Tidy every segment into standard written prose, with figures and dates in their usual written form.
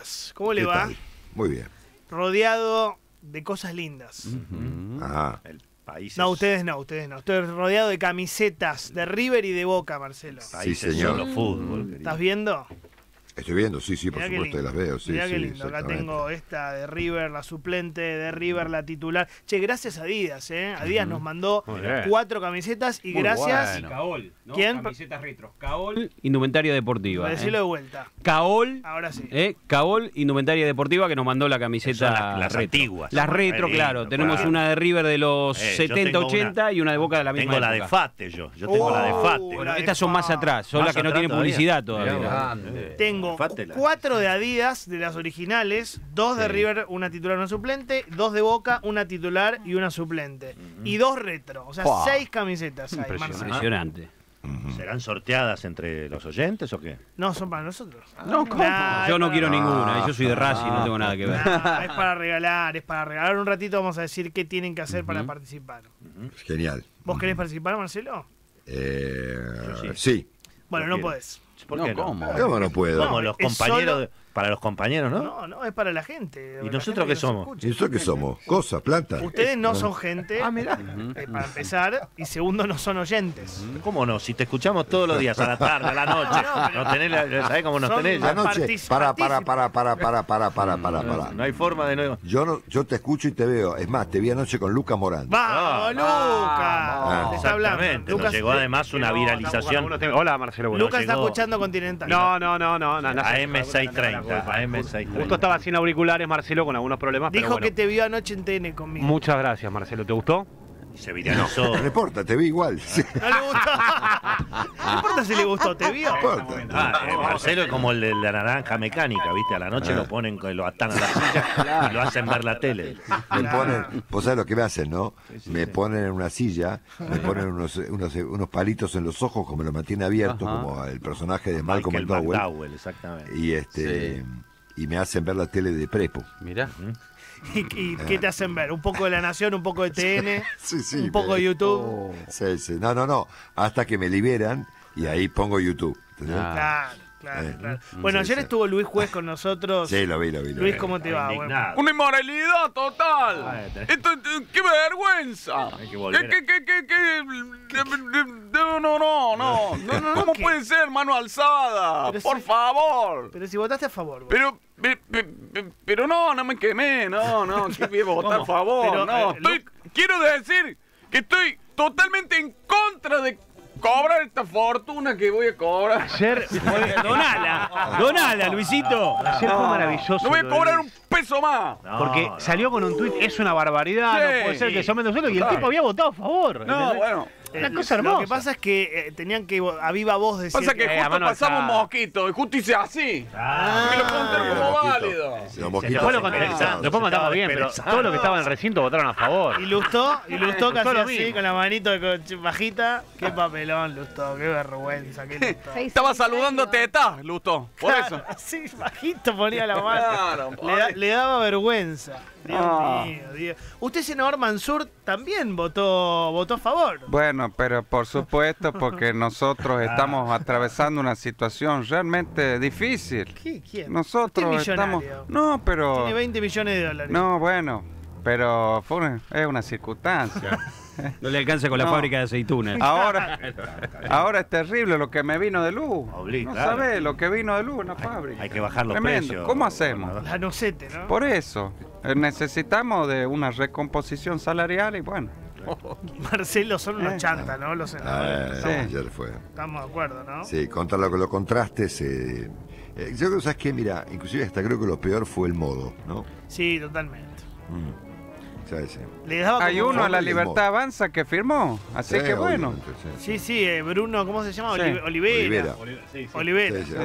Díaz. ¿Cómo le ¿Qué va? tal? Muy bien. Rodeado de cosas lindas. Ajá. El país No, ustedes no. Estoy rodeado de camisetas de River y de Boca, Marcelo. Sí, señor. Solo fútbol, querido. ¿Estás viendo? Estoy viendo, sí, por Mirá qué supuesto, lindo. las veo. Sí, Mirá sí, qué lindo. Acá exactamente. tengo esta de River, la suplente de River, la titular. Che, gracias a Adidas, ¿eh? Adidas nos mandó Muy bien. 4 camisetas y Muy gracias... bueno. Caol, ¿no? ¿Quién? Camisetas retro. Caol. Indumentaria deportiva. Decilo de vuelta. Caol, Ahora sí. Caol, Indumentaria Deportiva, que nos mandó la camiseta Son las retro. antiguas. Las retro, Qué claro. lindo, Tenemos claro. una de River de los Yo 70, tengo 80 y una de Boca de la misma Tengo la de época. Fate yo tengo la de Fate. Bueno, Bueno, de estas son más Fa. atrás, son Más las que no atrás tienen todavía. publicidad todavía. Mirá. Tengo Fátela. 4 de Adidas, de las originales, 2 de River, una titular, una suplente, 2 de Boca, una titular y una suplente. Y 2 retro, o sea, Fua. 6 camisetas hay, Impresionante. Marcelo. Impresionante. ¿Serán sorteadas entre los oyentes o qué? No, son para nosotros. No, ¿cómo? Nah, Yo no es quiero para- ninguna, yo soy de Racing, no tengo nada que ver. Nah, es para regalar, es para regalar. Un ratito vamos a decir qué tienen que hacer para participar. Genial. ¿Vos querés participar, Marcelo? Sí. Bueno, Yo no quiero. podés. ¿Por No, qué no? ¿cómo? ¿Cómo no puedo? No, Como los es compañeros, solo- para los compañeros, ¿no? No, es para la gente. ¿Y la nosotros gente qué que nos somos? escucha. ¿Y eso qué somos? ¿Cosa? ¿Planta? Ustedes no son gente, mirá. para empezar, y segundo, no son oyentes. ¿Cómo no? Si te escuchamos todos los días, a la tarde, a la noche. No, pero- No tenés ¿sabés cómo nos Son tenés? La Ya? noche. Para. No hay forma de no. Yo te escucho y te veo. Es más, te vi anoche con Lucas Morán. ¡Vamos, Lucas! Te está hablando. Exactamente. Nos Lucas, llegó además una viralización. Hola, Marcelo. Lucas está llegó- escuchando Continental. No. AM630. Justo estaba sin auriculares, Marcelo, con algunos problemas. Dijo pero bueno. que te vio anoche en TN conmigo. Muchas gracias, Marcelo. ¿Te gustó? Se viralizó. No importa, te vi igual. Sí. ¿No le gustó? No importa si le gustó, ¿te vio? No importa. Marcelo es como el de la naranja mecánica, ¿viste? A la noche lo ponen, lo atan a la silla y lo hacen ver la tele. Me ponen, vos sabés lo que me hacen, ¿no? Me ponen en una silla, me ponen unos palitos en los ojos, como lo mantiene abierto, como el personaje de Malcolm Michael McDowell. McDowell, exactamente. Y me hacen ver la tele de prepo. Mirá. ¿Y qué te hacen ver? ¿Un poco de La Nación, un poco de TN? Sí, ¿Un poco de YouTube? Sí. No. Hasta que me liberan y ahí pongo YouTube. ¿Entendés? Claro. Bueno, ayer estuvo Luis Juez con nosotros. Sí, lo vi. Luis, ¿cómo te va? Bueno, Indignado. ¡Una inmoralidad total! ¡Qué vergüenza! Hay que volver. No. ¿Cómo ¿Qué? puede ser mano alzada? Pero Por si- favor. pero si votaste a favor. vos. Pero no me quemé, no, que voy a votar a favor, Pero, no. Quiero decir que estoy totalmente en contra de cobrar esta fortuna que voy a cobrar. Ayer fue... Donala, Luisito. Ayer fue maravilloso. No voy a lo de cobrar Luis. un peso más. Porque salió con un tuit, es una barbaridad, Sí, no puede ser que somos nosotros, y el total. tipo había votado a favor. No, ¿entendés? bueno. Una cosa Lo hermosa. que pasa es que tenían que a viva voz decir Pasa que a justo mano pasamos alzada. mosquito y justo hice así. Me lo conté como válido. Los mosquitos Después lo son contamos, pesados. después contamos bien, pero todos los que estaban en el recinto votaron a favor. Y Lustó que Lustó hacía lo así mismo. con la manito bajita. Qué papelón, Lustó, qué vergüenza, qué Lustó. Estaba saludando a Teta, Lusto, por eso. Así bajito ponía la mano. Claro, Le daba vergüenza. Dios mío, Dios. Usted, senador Mansur, también votó a favor. Bueno, pero por supuesto porque nosotros estamos atravesando una situación realmente difícil. ¿Quién? Nosotros Usted es estamos... millonario. No, pero... Tiene 20 millones de dólares. No, bueno, pero es una circunstancia. No le alcanza con la No. fábrica de aceitunas. Ahora es terrible lo que me vino de luz. Obligado, No claro. sabés lo que vino de luz en la fábrica. Hay que bajar los Tremendo. precios. ¿Cómo hacemos? La nocete, ¿no? Por eso, necesitamos de una recomposición salarial y bueno. Marcelo son unos chantas, ¿no? Los senadores. Sí. Ayer fue. Estamos de acuerdo, ¿no? Sí, contra lo que lo contrastes. Yo creo que, ¿sabes qué? Mira, inclusive hasta creo que lo peor fue el modo, ¿no? Sí, totalmente. ¿Sabes? Le daba Hay como- uno a la el Libertad modo. Avanza que firmó, así que bueno. Sí, Bruno, ¿cómo se llama? Sí. Olivera. Olivera. Sí,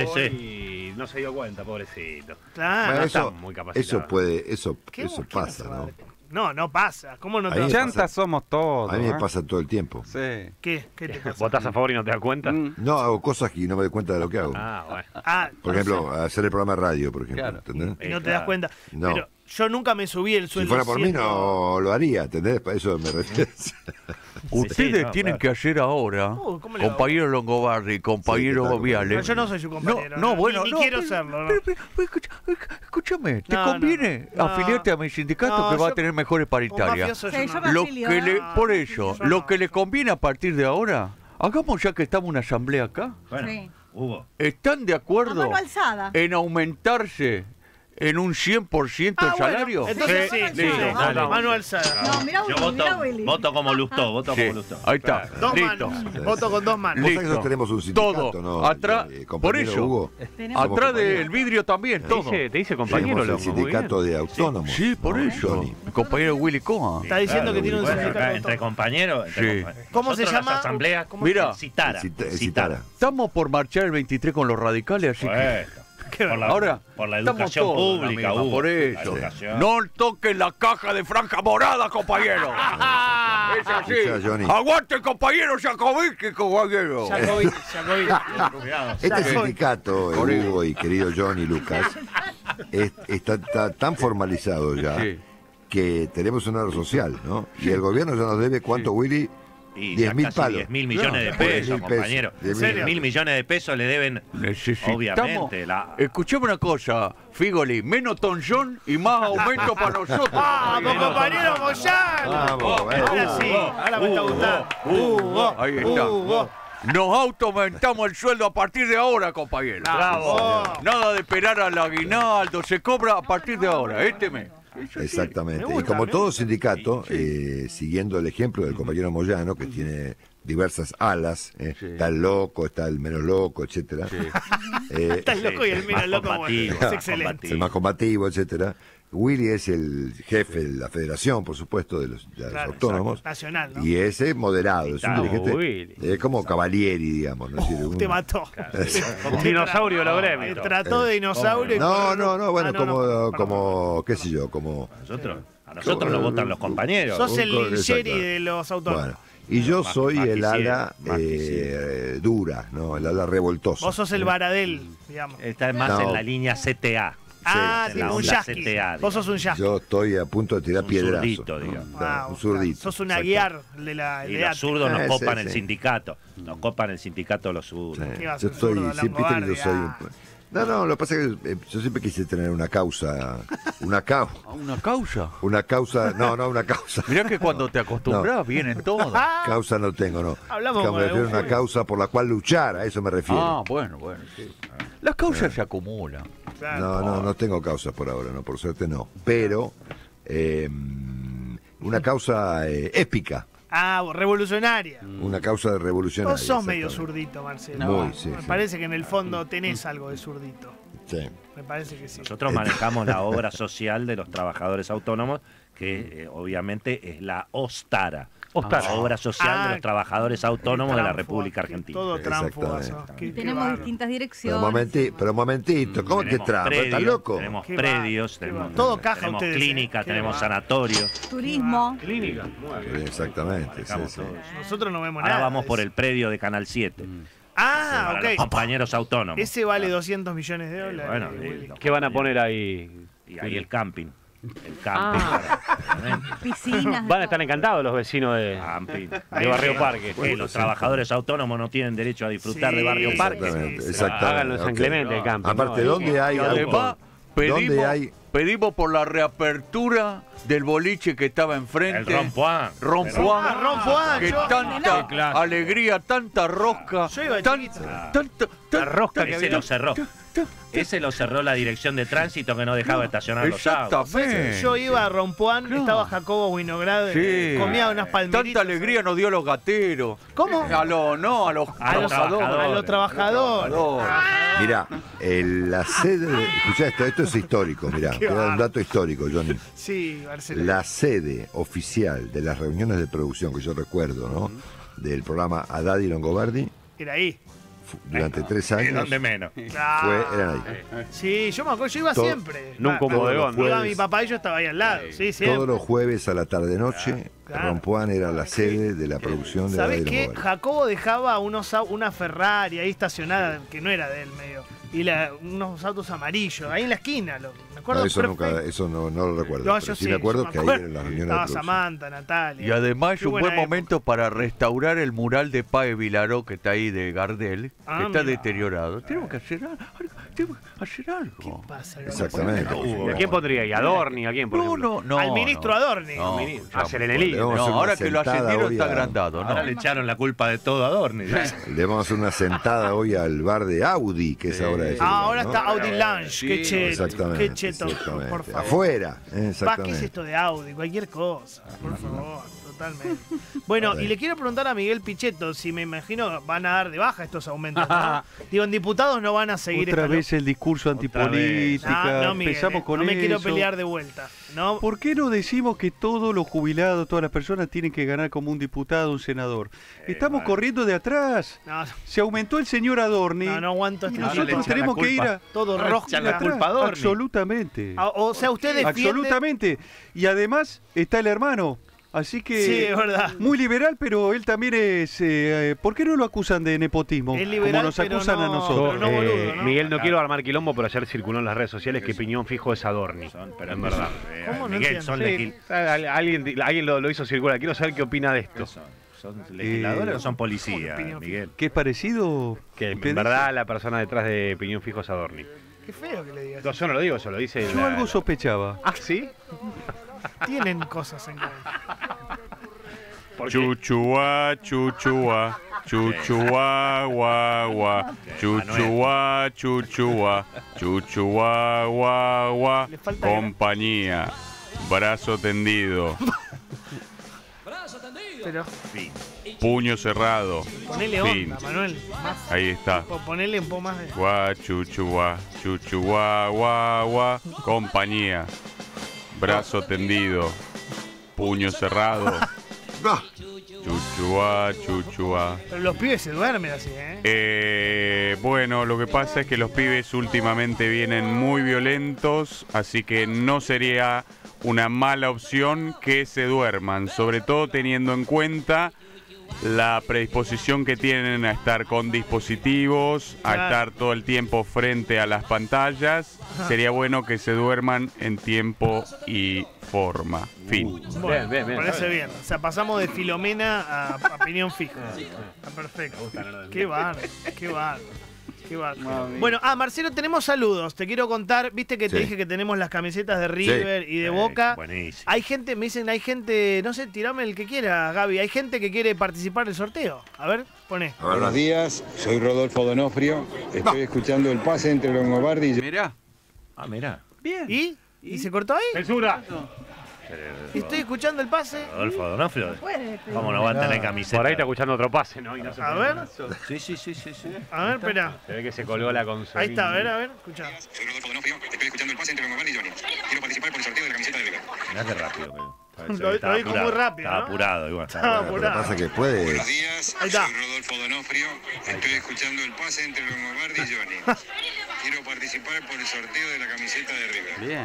Sí. Y no se dio cuenta, pobrecito. Claro. Bueno, no eso, está muy capacitado. eso puede, eso ¿Qué pasa, se va a ¿no? dar? No pasa. ¿Cómo no te Ahí vas ya- a... Chantas somos todos. A mí me ¿eh? pasa todo el tiempo. Sí. ¿Qué te pasa? ¿Votás a favor y no te das cuenta? No, hago cosas que no me doy cuenta de lo que hago. Ah, bueno. Ah, Por ejemplo, hacer el programa de radio, por ejemplo. Claro. ¿Entendés? y no te das cuenta. No. Pero yo nunca me subí el Si sueldo. fuera por mí no lo haría, ¿entendés? Para eso me refiero. Ustedes no, tienen claro. que hacer ahora, ¿cómo le va? compañero Longobardi, compañero Sí, ¿qué tal? Viale. No, yo no soy su compañero. No, bueno, ni no, quiero pero- serlo. ¿no? Escúchame, ¿te No, conviene no. afiliarte a mi sindicato No, que va yo- a tener mejores Un paritarias? mafioso Sí, yo yo no. me Lo afilio, que le, no, por eso, yo lo no. que le conviene a partir de ahora, hagamos ya que estamos en una asamblea acá. Bueno, Sí. Hugo. ¿Están de A acuerdo mano alzada. en aumentarse en un 100% el Ah, bueno, salario? entonces sí, sí, listo, sí, dale. Mano alzada. No, mirá Yo Willy, mirá voto, Willy. voto como Lustó, voto Sí, como Lustó. ahí está, Dos listo. manos. Voto con 2 manos. Vos sabés que Listo. nosotros tenemos un sindicato, Todo. ¿no? Atrás, por compañero eso. Hugo. Tenemos- Atrás compañeros. del vidrio también, todo. Te dice compañero, Tenemos el loco, muy sindicato bien. de autónomos. Sí, por ¿no, eso. Johnny? Mi compañero Willy Coa. Está diciendo que tiene un Bueno, sindicato. acá, entre compañeros. Sí. ¿Cómo se Nosotros llama? Las asambleas, ¿Cómo Mira, Citara. Citara. Estamos por marchar el 23 con los radicales, así que... Bueno, por la, Ahora, por la estamos educación todos, pública, amigo, Hugo. por La eso. educación. No toquen la caja de franja morada, compañero. Es así. Escuchá, Johnny. Aguante, compañero Jacobic, compañero. Jacobit. Este sindicato, Hugo y querido Johnny Lucas, está tan formalizado ya Sí. que tenemos una obra social, ¿no? Y el gobierno ya nos debe, ¿cuánto, Willy? Y 10.000 casi palos. 10.000 millones de No, pesos, 10.000 compañero. pesos. 10.000 millones de pesos le deben, Necesitamos. obviamente. Escuchame una cosa, Figoli, menos tonjón y más aumento para nosotros. ¡Vamos, compañero Moyano! Vamos, Ahora sí, ahora me está gustando. Hugo, Ahí está. Hugo. Nos aumentamos el sueldo a partir de ahora, compañero. Bravo. Nada de esperar al aguinaldo, se cobra a partir de ahora, este mes. Exactamente. Me Y gusta, como me todo gusta. sindicato, siguiendo el ejemplo del compañero Moyano, que tiene diversas alas, está el loco, está el menos loco, etcétera. Está el loco y el menos Más loco. combativo, Es más excelente. combativo. el más combativo, etcétera. Willy es el jefe de la federación, por supuesto, de los Claro, autónomos. Nacional, ¿no? Y ese moderado, es un Claro, dirigente. Willy. Es como Cavalieri, digamos. ¿no? Es decir, Te un- mató. Un dinosaurio de los Te gremios. trató de dinosaurio. y No, corrió. no, bueno, Ah, no, no, como, qué sé yo, como... A nosotros nos votan los compañeros. Sos el Exacto. Lingeri de los autónomos. Bueno, y yo Más- soy más el quisiera, ala más quisiera. dura, ¿no? El ala revoltosa. Vos sos el Baradel, digamos. Está más No. en la línea CTA. Ah, en tipo la un onda yasqui. CTA, Vos sos un yasqui. Yo estoy a punto de tirar Un piedrazo. zurdito, ¿no? digamos. Claro, un zurdito. Sos un Exacto. aguiar de la Y de los ATE. zurdos nos Sí, copan sí, el sí. sindicato. Nos copan el sindicato los zurdos. Sí. ¿Qué vas a Yo ser estoy, zurdo, siempre viste que yo soy... Longobardi? No, lo que pasa es que yo siempre quise tener una causa, ¿A una causa? una causa, no, una causa. Mirá que cuando te acostumbras vienen todos. Causa no tengo, no. Hablamos Que con me refiero a algún una causa por la cual luchar, a eso me refiero. Ah, bueno, sí. Las causas se acumulan. Claro. No tengo causa por ahora, no, por suerte no. Pero una causa épica, Ah, revolucionaria. una causa revolucionaria. Vos sos medio exactamente. zurdito, Marcelo. Muy, sí, Me sí. parece que en el fondo tenés algo de zurdito. Sí. Me parece que sí. Nosotros manejamos la obra social de los trabajadores autónomos, que obviamente es la OSTARA. Ostara. La obra social de los trabajadores autónomos de la República Argentina. Todo tránsfugas. Exactamente. Qué Tenemos bárbaro. distintas Pero direcciones. un momentito, ¿cómo que Tenemos trampa? ¿Estás predios, loco? Tenemos Qué predios, va, qué tenemos, va. Todo caja tenemos ustedes, clínica, qué tenemos va. sanatorios. Turismo. Clínica. Exactamente, sí, Manejamos sí. todo. Nosotros no vemos Ahora nada. vamos de por eso. el predio de Canal 7. Ah, para los ok. compañeros autónomos. Ese vale 200 millones de dólares. Bueno, Willy. ¿Qué van a poner ahí? Y ahí el camping. El camping. Piscinas. Van a estar encantados los vecinos Camping. de Barrio Parque. Que los trabajadores autónomos no tienen derecho a disfrutar Sí, de Barrio Parque. Exactamente, sí. exactamente. Háganlo en San ok. Clemente, el camping. Aparte, ¿no? ¿dónde hay Y además, ¿Dónde pedimos por la reapertura del boliche que estaba El enfrente. Rompoint. Rompoint. Ah, Rompoint, Que yo- tanta Claro. alegría, tanta rosca. Yo iba chiquito. La rosca que Ese había. lo cerró. Ese lo cerró la dirección de tránsito que no dejaba estacionar los autos. Exactamente. Yo iba a Rompuán, No. estaba Jacobo Winograd, Sí. comía unas palmeritas. Tanta alegría nos dio a los gateros. ¿Cómo? A los A los trabajadores. Mirá, la sede, escuchá esto es histórico, mirá, te da un dato histórico, Johnny. Sí, Marcelo. La sede oficial de las reuniones de producción que yo recuerdo, ¿no? Del programa Haddad y Longobardi, Era ahí. durante 3 ¿Y años, dónde menos? eran ahí. Sí, yo me acuerdo, yo iba Todo- siempre. Nunca un Todos bodegón. los ¿no? Iba jueves. mi papá y yo estaba ahí al lado. Sí, siempre. Todos los jueves a la tarde-noche, Claro. Rompuán era la sede de la producción de Haddad ¿Sabés y qué? Longobardi. Jacobo dejaba una Ferrari ahí estacionada, que no era de él, medio. y unos autos amarillos, ahí en la esquina. Me acuerdo No, eso perfecto. eso no lo recuerdo. No, pero yo sí sí, me acuerdo yo que me ahí en la reunión de Estaba producción. Samantha, Natalia. Y además Qué un buen buena época. momento para restaurar el mural de Páez Vilaró que está ahí de Gardel, Ah, que está mira. deteriorado. Tenemos que hacer algo. Pasa, Exactamente. ¿Y a quién pondría? ¿Y a Adorni? ¿A quién, por ejemplo? Al ministro Adorni. No, A Serenelli. Le vamos a hacer ahora una que lo sentada ascendieron hoy está a- agrandado, Ahora le ¿no? echaron la culpa de todo a Adorni. Le vamos a hacer una sentada hoy al bar de Audi, que es ahora ese. Ahora ¿no? está Audi Lounge. Qué cheto. Exactamente. Qué cheto, exactamente. por favor. Afuera. Pa, ¿qué es Exactamente. esto de Audi? Cualquier cosa, por favor, totalmente. Bueno, y le quiero preguntar a Miguel Pichetto si me imagino van a dar de baja estos aumentos, ¿no? Digo, en diputados no van a seguir Otra esta vez el discurso antipolítica. No, Miguel, Empezamos con no me quiero eso. pelear de vuelta. No, ¿Por qué no decimos que todos los jubilados, todas las personas tienen que ganar como un diputado, un senador? Estamos corriendo de atrás. no, Se aumentó el señor Adorni. no aguanto y este Ahora le nosotros echan tenemos la que ir culpa. a todo Ahora rojo. echan la atrás. culpa a Adorni. Absolutamente. O sea, usted defiende... Absolutamente. Y además está el hermano. Así que Sí, es verdad. muy liberal, pero él también es... ¿por qué no lo acusan de nepotismo? Es liberal, como nos pero acusan no- a nosotros. pero no boludo, ¿no? Miguel, no quiero armar quilombo, pero ayer circuló en las redes sociales que piñón fijo es Adorni. Pero en verdad. ¿Cómo? No Miguel, entiendo. son, Sí, alguien lo hizo circular. Quiero saber qué opina de esto. ¿son legisladores o son policías, opinión Miguel? ¿Qué es parecido? Que ¿Usted en verdad la persona detrás de piñón fijo es Adorni. Qué feo que le digas. No, yo no lo digo, eso lo dice. dice? Yo algo sospechaba. Ah, ¿sí? Tienen cosas en común. Chuchuá, chuchuá, chuchuá, guá, guá, chuchuá, chuchuá, chuchuá, guá, guá, Le falta compañía, brazo tendido, Pero puño cerrado, ponele fin. onda, Manuel. Más, Ahí está. ponele un poco más de... Guá, chuchuá, chuchuá, guá, guá, compañía, brazo tendido, puño cerrado, No. chuchuá, chuchuá. Pero los pibes se duermen así, ¿eh? Bueno, lo que pasa es que los pibes últimamente vienen muy violentos, así que no sería una mala opción que se duerman, sobre todo teniendo en cuenta la predisposición que tienen a estar con dispositivos, a Claro. estar todo el tiempo frente a las pantallas. Sería bueno que se duerman en tiempo y forma. Fin. Bueno, bien, bien, parece está bien. O sea, pasamos de Filomena a opinión fija. Está perfecto. Qué bárbaro, qué bárbaro. Qué bárbaro. Bueno, Marcelo, tenemos saludos. Te quiero contar, viste que te Sí. dije que tenemos las camisetas de River y de Boca. Buenísimo. Hay gente, me dicen, hay gente, no sé, tirame el que quiera, Gaby. Hay gente que quiere participar del sorteo. A ver, poné. A ver, Buenos días, soy Rodolfo Donofrio. Estoy escuchando el pase entre Longobardi y Mirá. Ah, mirá. Bien. ¿Y se cortó ahí? ¡Censura! Estoy escuchando el pase. Rodolfo Donofrio. Puede pedir. ¿Cómo no va a tener camiseta? Por ahí está escuchando otro pase, ¿no? Y no se A ver, Sí. a ver, espera. Se ve que se colgó la consola. Ahí está, a ver, escucha. Soy Rodolfo Donofrio, estoy escuchando el pase entre Longobardi y Johnny. Quiero participar por el sorteo de la camiseta de River. Mirá qué rápido. Lo dijo muy rápido, Estaba ¿no? apurado igual. Estaba Lo que apurado. pasa es que puede. Buenos días, Ahí está. soy Rodolfo Donofrio. Estoy escuchando el pase entre Longobardi y Johnny. Quiero participar por el sorteo de la camiseta de River. Bien.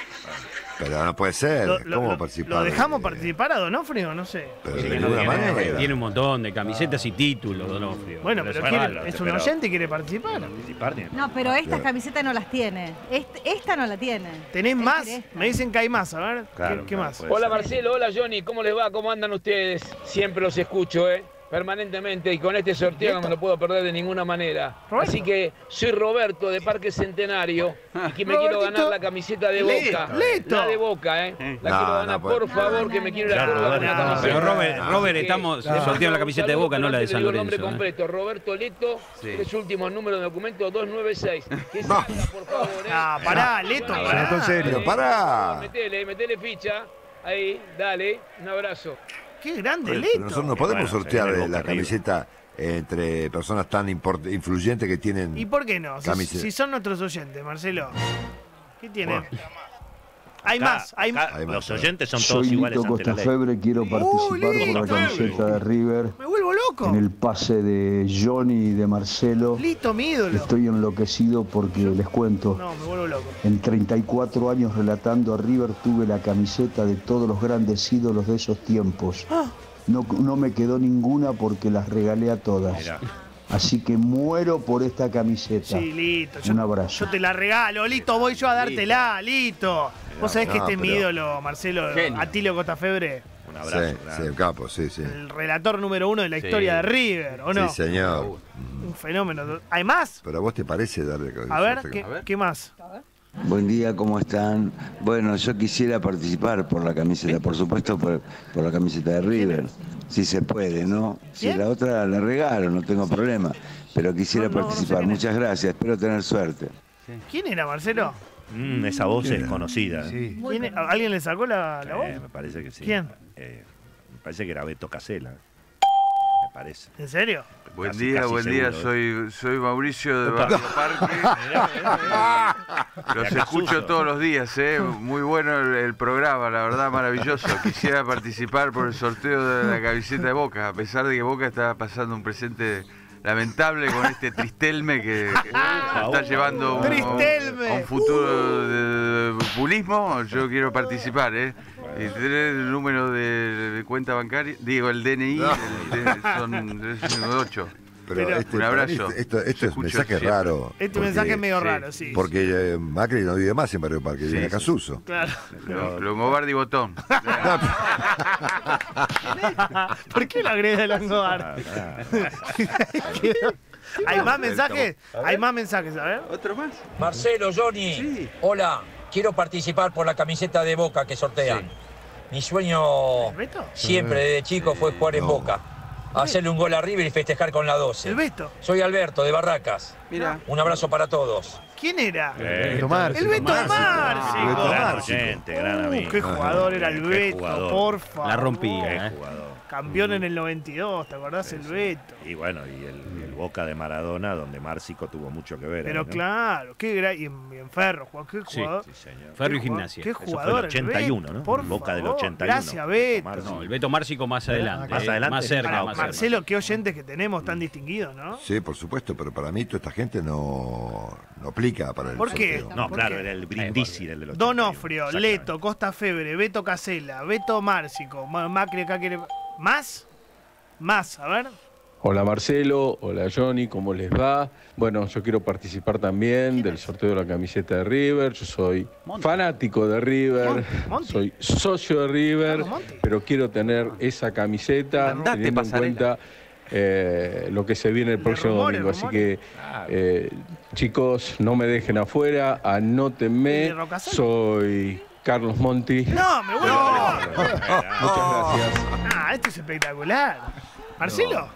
Pero no puede ser. ¿Cómo participar? ¿Lo dejamos participar a Donofrio? No sé. Pero de ninguna manera. Tiene un montón de camisetas y títulos, Donofrio. Bueno, pero es un oyente y quiere participar. No, pero estas camisetas no las tiene. Esta no la tiene. ¿Tenés Él más? quiere esta. Me dicen que hay más, a ver. Claro, ¿Qué más? puede Hola ser. Marcelo, hola Johnny, ¿cómo les va? ¿Cómo andan ustedes? Siempre los escucho, permanentemente, y con este sorteo no me lo puedo perder de ninguna manera. Roberto. Así que soy Roberto de Parque Centenario y que me quiero Robertito. ganar la camiseta de Boca. Listo. La de Boca, La No, quiero no ganar, puede. por favor, que me quiero ir a Córdoba con la no, camiseta. Pero Robert, Así que estamos les mando sorteando la un camiseta de saludo, Boca, no la de pero San antes le digo el Lorenzo. nombre completo, Roberto Leto, tres últimos números de documento 296. Que se No. haga, por favor, Ah, pará, Leto, Bueno, pará. Pero pará. Metele ficha. Ahí, dale, un abrazo. Qué grande, Pero Leto. nosotros no podemos Bueno, sortear se viene la Boca arriba. camiseta entre personas tan influyentes que tienen. ¿Y por qué no? Camiseta. Si son nuestros oyentes, Marcelo. ¿Qué tienen? Bueno. Hay Acá- más, hay acá más. Los oyentes son todos iguales ante la ley. quiero participar por la camiseta de River. Me vuelvo loco. pase de Johnny y de Marcelo. Listo, mi ídolo. Enloquecido porque les cuento. No, me vuelvo loco. En 34 años relatando a River tuve la camiseta de todos los grandes ídolos de esos tiempos. No me quedó ninguna porque las regalé a todas. Mirá. Así que muero por esta camiseta. Sí, listo. Un abrazo. Yo te la regalo, listo, voy yo a dártela, listo. Vos sabés que este es mi ídolo, Marcelo, Atilio Costafebre. Un abrazo. Sí, el capo, sí. El relator número 1 de la historia de River, ¿o no? Sí, señor. Un fenómeno. ¿Hay más? ¿Pero a vos te parece darle... A ver, ¿qué más? Buen día, ¿cómo están? Bueno, yo quisiera participar por la camiseta, por supuesto por la camiseta de River. Si se puede, ¿no? Si la otra la regalo, no tengo problema. Pero quisiera participar. Muchas gracias, espero tener suerte. ¿Quién era, Marcelo? Esa voz es conocida. Sí. ¿Alguien le sacó la voz? Me parece que sí. ¿Quién? Me parece que era Beto Casella. Me parece. ¿En serio? Buen Casi día, seguro, soy Mauricio de Barrio Parque. Los escucho todos los días, muy bueno el programa, la verdad maravilloso. Quisiera participar por el sorteo de la camiseta de Boca, a pesar de que Boca está pasando un presente lamentable con este Tristelme que está llevando a un futuro de populismo. Yo quiero participar, y tener el número de cuenta bancaria, digo, el DNI, son 8. Pero un abrazo. Esto es un mensaje raro. Este mensaje es medio raro, sí. Porque Macri no vive más en Barrio Parque, vive acá Suso. Claro. Longobardi Botón. ¿Por qué lo agrede Longobardi? ¿Hay más mensajes? Hay más mensajes, a ver. ¿Otro más? Marcelo, Johnny. Hola, quiero participar por la camiseta de Boca que sortean. Mi sueño siempre desde chico fue jugar en Boca. Hacerle un gol a River y festejar con la 12. ¿El Beto? Soy Alberto, de Barracas. Mira. Un abrazo para todos. ¿Quién era? El Beto Márcico. Gran oyente, gran amigo. Qué jugador era el Beto, por favor. La rompía, Campeón en el 92, ¿te acordás? El Beto. Y bueno, y el Boca de Maradona, donde Márcico tuvo mucho que ver. Pero claro, qué gran... Y en Ferro, qué jugador. Sí, señor. Ferro y Gimnasia. Qué jugador. Eso fue el 81, ¿no? Por Boca favor, del 81. Gracias, Beto. No, el Beto Márcico más adelante. Más adelante. Más cerca, más cerca. Marcelo, qué oyentes que tenemos tan distinguidos, ¿no? Sí, por supuesto, pero para mí toda esta gente no aplica para el ¿Por qué? sorteo. No, claro, era el Brindisi del 81. Donofrio, Leto, Costafebre, Beto Casella, Beto Márcico, Macri acá quiere... ¿Más? Más, a ver. Hola Marcelo, hola Johnny, ¿cómo les va? Bueno, yo quiero participar también del sorteo de la camiseta de River. Yo soy fanático de River, soy socio de River, pero quiero tener esa camiseta teniendo en cuenta lo que se viene el próximo domingo. Así que, chicos, no me dejen afuera, anótenme. Soy Carlos Monti. No, me voy. Muchas gracias. Ah, esto es espectacular. Marcelo,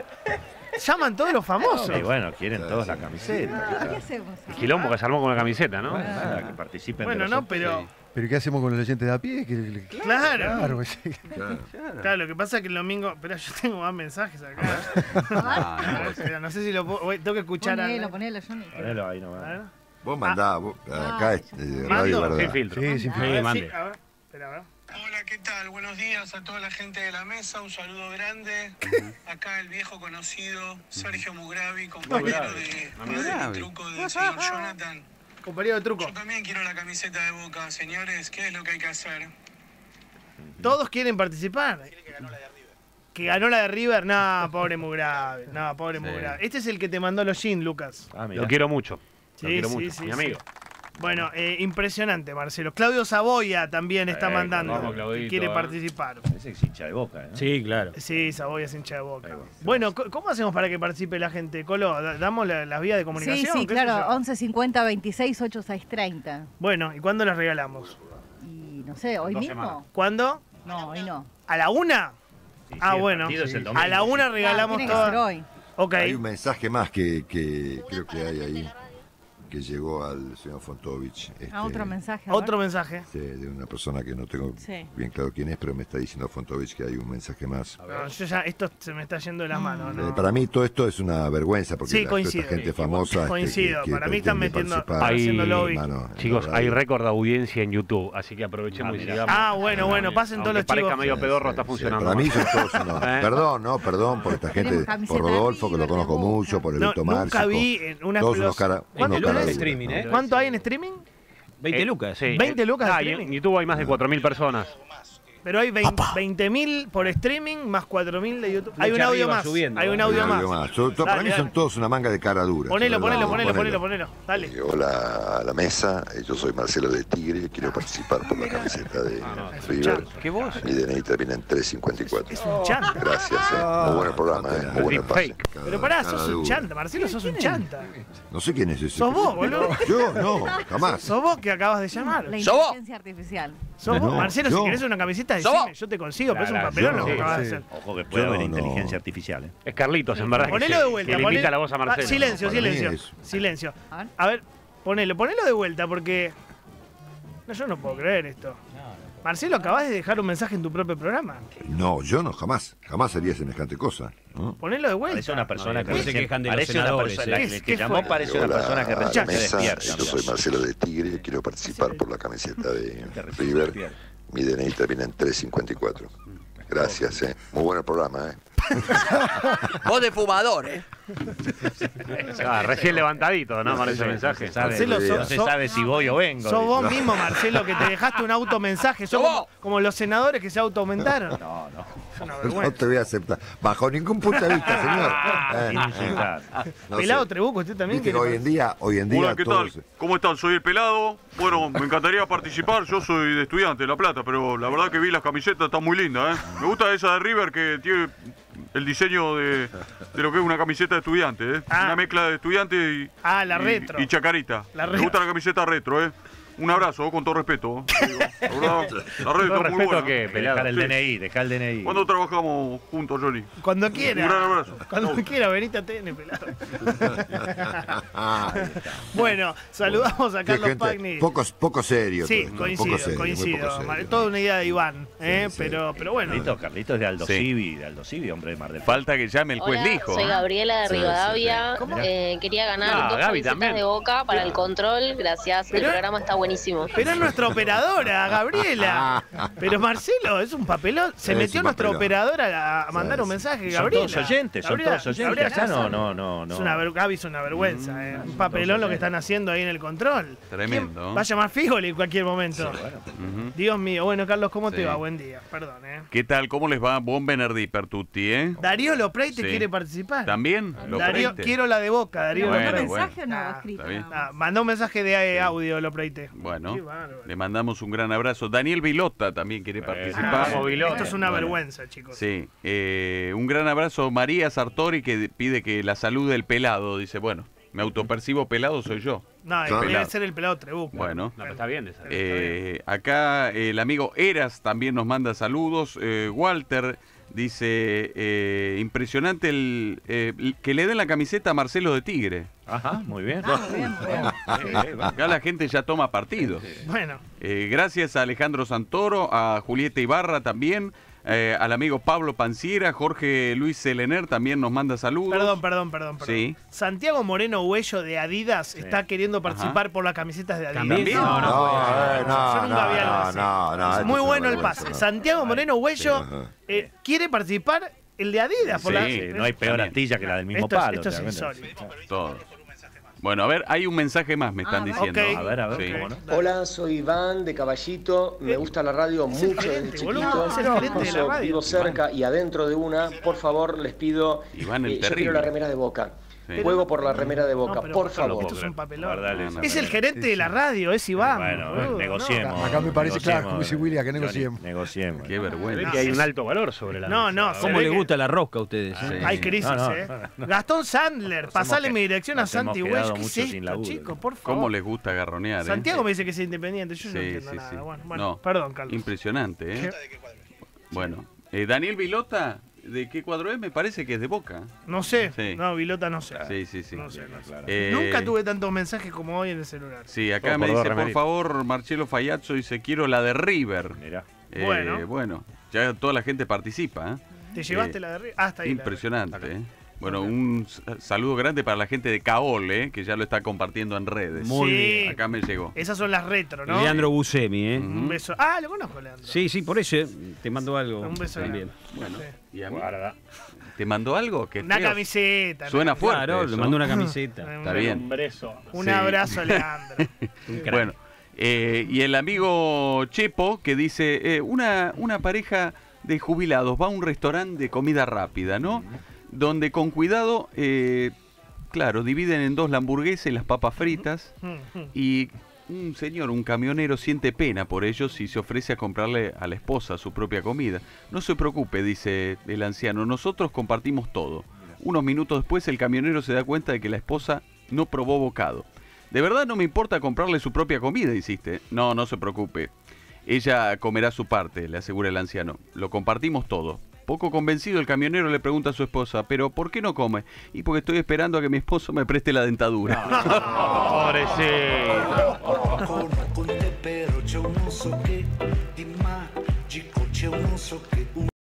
llaman todos los famosos. Y bueno, quieren todos la camiseta. ¿Qué hacemos? El quilombo que se armó con la camiseta, ¿no? Nada, que participen. Bueno, de los no, pero... ¿Pero qué hacemos con los oyentes de a pie? Claro. Claro. Claro, lo que pasa es que el domingo... Espera, yo tengo más mensajes acá. Espera, no sé si lo puedo... Tengo que escuchar Ponelo, Johnny. Ponelo ahí nomás. Vos mandá, acá es Radio Verdad. Sin filtro. Sí, sin filtro. Mande. A ver, espera, a ver. Hola, ¿qué tal? Buenos días a toda la gente de la mesa, un saludo grande. Acá el viejo conocido Sergio Mugravi, compañero de Padre y Truco del señor Jonathan. Compañero de truco. Yo también quiero la camiseta de Boca, señores, ¿qué es lo que hay que hacer? Todos quieren participar. Que ganó la de River, no, pobre Mugravi. No, pobre Mugravi. Este es el que te mandó los jeans, Lucas. Lo quiero mucho. Sí, Lo quiero sí, mucho. sí, Mi sí. amigo. Bueno, impresionante, Marcelo. Claudio Saboya también está mandando. vamos, Claudito, que quiere participar. Ese es hincha de Boca, ¿no? Sí, claro. Sí, Saboya es hincha de Boca. Bueno, ¿cómo hacemos para que participe la gente, Colo? ¿Damos las vías de comunicación? Sí, ¿Qué claro, sé yo? 11 50 26 8630. Bueno, ¿y cuándo las regalamos? Y no sé, ¿hoy mismo? ¿Cuándo? No, hoy no. ¿A la 1? el Bueno. partido es el domingo. A la 1 regalamos tiene que ser todas. hoy. Ok. Hay un mensaje más que creo que hay ahí, que llegó al señor Fontovich. Otro mensaje. a ver. Otro mensaje. De una persona que no tengo Sí. bien claro quién es, pero me está diciendo Fontovich que hay un mensaje más. No, yo ya, esto se me está yendo de las manos, ¿no? Para mí todo esto es una vergüenza porque Sí, toda coincido. esta gente famosa Coincido. Para mí están pretende metiendo, participar. haciendo lobby. Mano, Chicos, en la hay radio. récord de audiencia en YouTube, así que aprovechemos y sigamos. Ah, bueno, pasen todos los parezca chicos. medio pedorro, está funcionando. Para mí son todos unos... Perdón por esta gente, por Rodolfo, que lo conozco mucho, por el Beto Nunca Márcico. vi en una todos unos explosión. unos lucas cara de duras, streaming, ¿no? ¿Cuánto hay en streaming? 20 lucas, sí. 20 lucas de Y streaming. en YouTube hay más de 4.000 personas. Pero hay 20.000 por streaming más 4.000 de YouTube. Hay un audio más. Hay un audio más. Para mí son todos una manga de cara dura. Ponelo. Dale. Hola a la mesa, yo soy Marcelo de Tigre, quiero participar por la camiseta de River. ¿Qué voz? Mi DNI termina en 354. Es un chanta. Gracias, muy buen programa, muy buen pase. Pero pará, sos un chanta, Marcelo, sos un chanta. No sé quién es ese. Sos vos, boludo. Yo, no, jamás. Sos vos que acabas de llamar. La inteligencia artificial. Sos vos, Marcelo, si querés una camiseta, decime, yo te consigo, pero es un papelón lo que acabas de hacer. Ojo que puede haber inteligencia artificial. Es Carlitos, en verdad. Ponelo de vuelta. Que le imita la voz a Marcelo. Silencio. A ver, ponelo de vuelta porque... No, yo no puedo creer esto. Marcelo, acabás de dejar un mensaje en tu propio programa. No, yo no, jamás haría semejante cosa. ¿no? Ponelo de vuelta. Parece una persona que se quejan de los parece una senadores. persona que llamó, parece una persona que recién se despierta. Yo soy Marcelo de Tigre, quiero participar por la camiseta de River. Mi DNI termina en 354. Gracias, muy buen programa, Vos de fumador, Recién levantadito, ¿no? Con ese mensaje. Marcelo, no se sabe si voy o vengo. Sos vos mismo, Marcelo, que te dejaste un automensaje. Sos como los senadores que se autoaumentaron. No. No te voy a aceptar. Bajo ningún punto de vista, señor. Pelado Trebuco, usted también. Que hoy en día Hola, ¿qué tal? ¿Cómo están? Soy el Pelado. Bueno, me encantaría participar. Yo soy de Estudiante de La Plata, pero la verdad que vi las camisetas, están muy lindas, Me gusta esa de River que tiene el diseño de lo que es una camiseta de Estudiante, Una mezcla de Estudiante y la retro. Y Chacarita. Me gusta la camiseta retro, Un abrazo, con todo respeto. La retro muy buena. Dejar el DNI. ¿Cuándo trabajamos juntos, Johnny? Cuando quiera. Un gran abrazo. Cuando quiera, venite a TN, pelado. Bueno, saludamos a Carlos Pagni. Poco serio. Sí, coincido. Toda una idea de Iván, pero bueno. Carlitos es de Aldo Civi, hombre de Mar del Plata. Falta que llame el juez Lijo. Soy Gabriela de Rivadavia. Quería ganar 2 camisetas de Boca para el control. Gracias, el programa está buenísimo. Pero es nuestra operadora, Gabriela. Pero Marcelo, es un papelón. Se metió nuestra operadora a mandar un mensaje, Gabriela. Son todos oyentes. Acá no. Gaby es una vergüenza. Un papelón lo que están haciendo ahí en el control. Tremendo. Va a llamar Figoli en cualquier momento. Dios mío. Bueno, Carlos, ¿cómo te va? Buen día. Perdón, ¿Qué tal? ¿Cómo les va? Buon venerdì per tutti, Darío Lopreite quiere participar. ¿También? Darío, quiero la de Boca, Darío Lopreite. ¿Mandó mensaje o no escrito? Mandó un mensaje de audio, Lopreite. Bueno, le mandamos un gran abrazo. Daniel Vilota también quiere participar. Esto es una vergüenza, chicos. Sí, un gran abrazo. María Sartori, que pide que la salude el Pelado. Dice, bueno, me autopercibo pelado, soy yo. No, debe ser el Pelado Trebuco. Bueno, está bien. acá el amigo Eras también nos manda saludos. Walter dice, impresionante que le den la camiseta a Marcelo de Tigre. Ajá, muy bien. Acá la gente ya toma partido. Bueno. Gracias a Alejandro Santoro, a Julieta Ibarra también, al amigo Pablo Panciera, Jorge Luis Selener también nos manda saludos. Perdón. Sí. Santiago Moreno Huello de Adidas está queriendo participar por las camisetas de Adidas. ¿También? No. Muy bueno el pase. Santiago Moreno Huello quiere participar el de Adidas. No hay peor astilla que la del mismo palo. Esto es insólito. Todo. Bueno, a ver, hay un mensaje más, me están diciendo. Okay. A ver. Sí. Hola, soy Iván de Caballito. Me gusta la radio mucho desde chiquito. Incluso vivo cerca y adentro de una. Por favor, les pido. Iván el yo quiero la remera de Boca. Sí. Juego por la remera de Boca, por favor. Esto es un papelón. No. Es el gerente de la radio, es Iván. Bueno, negociemos. Acá me parece claro, como dice William, que negociemos. Negociemos. Qué vergüenza. Que hay un alto valor sobre la No. ¿Cómo le gusta la rosca a ustedes? Hay crisis, Gastón Sandler, pasale mi dirección a Santi Welch. ¿Qué es esto, chicos? Por favor. ¿Cómo les gusta garronear? Santiago me dice que es independiente, yo no entiendo nada. Bueno, perdón, Carlos. Impresionante, Bueno, Daniel Vilota, ¿de qué cuadro es? Me parece que es de Boca. No sé. Sí. No, Vilota no sé. Sí. No sé. Nunca tuve tantos mensajes como hoy en el celular. Sí, acá me dice, por favor, Marcelo Fayazzo dice, quiero la de River. Mirá. Bueno, ya toda la gente participa. ¿Te llevaste la de River? Está ahí. Impresionante, Bueno, un saludo grande para la gente de Caol, que ya lo está compartiendo en redes. Muy bien. Acá me llegó. Esas son las retro, ¿no? Leandro Buscemi, Un beso. Lo conozco, Leandro. Sí, por eso te mando algo. Un beso también. Bueno, y a mí, ¿te mandó algo? Una camiseta. Suena fuerte. Claro, le mandó una camiseta. Está bien. Un abrazo, Leandro. Bueno, Y el amigo Chepo que dice, una pareja de jubilados va a un restaurante de comida rápida, ¿no? Donde con cuidado, claro, dividen en dos la hamburguesa y las papas fritas. Y un señor, un camionero, siente pena por ellos y se ofrece a comprarle a la esposa su propia comida. No se preocupe, dice el anciano, nosotros compartimos todo. Unos minutos después el camionero se da cuenta de que la esposa no probó bocado. De verdad no me importa comprarle su propia comida, insiste. No, no se preocupe. Ella comerá su parte, le asegura el anciano. Lo compartimos todo. Poco convencido, el camionero le pregunta a su esposa, ¿pero por qué no come? Y porque estoy esperando a que mi esposo me preste la dentadura. Pobrecito.